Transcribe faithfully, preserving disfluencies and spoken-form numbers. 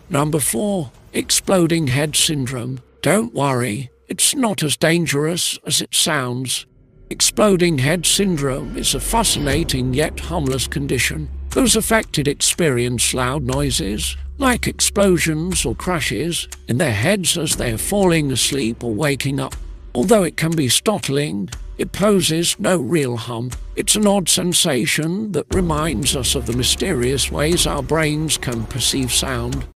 Number four. Exploding head syndrome. Don't worry, it's not as dangerous as it sounds. Exploding head syndrome is a fascinating yet harmless condition. Those affected experience loud noises, like explosions or crashes, in their heads as they're falling asleep or waking up. Although it can be startling, it poses no real harm. It's an odd sensation that reminds us of the mysterious ways our brains can perceive sound.